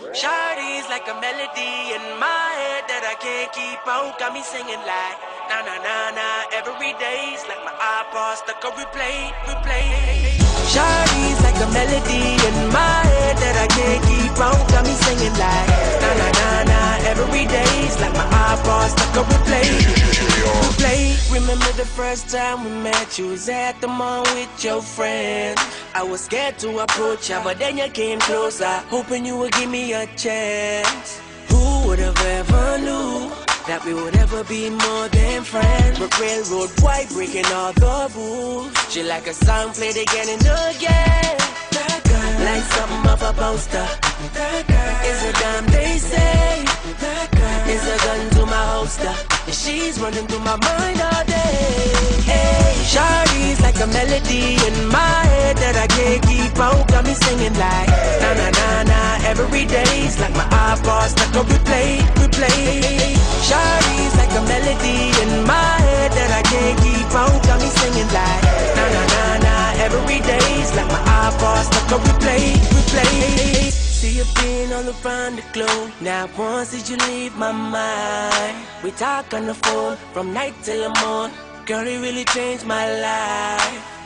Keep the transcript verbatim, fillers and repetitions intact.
Shawty's like a melody in my head that I can't keep out. Got me singing like na na na na every day's like my iPod stuck on replay, replay. Shawty's like a melody in my head that I can't keep out. Got me singing like na na na na every day's like my iPod stuck on replay, replay. Remember the first time we met? You was at the mall with your friends. I was scared to approach ya, but then you came closer, hoping you would give me a chance. Who would have ever knew that we would ever be more than friends? But railroad white breaking all the rules. She like a song played again and again. That girl, like something off a poster. That girl is a damn they say. That girl is a gun to my holster, and she's running through my mind all day. Hey, Shawty's like a melody in my head that I can't keep out. Got me singing like na na na na every day's like my iPod stuck on replay, replay. Shawty's like a melody in my head that I can't keep out. Got me singing like na na na na every day's like my iPod stuck on replay, replay. See you being all around the globe. Now once did you leave my mind? We talk on the phone from night till the morning. Girl, it really changed my life.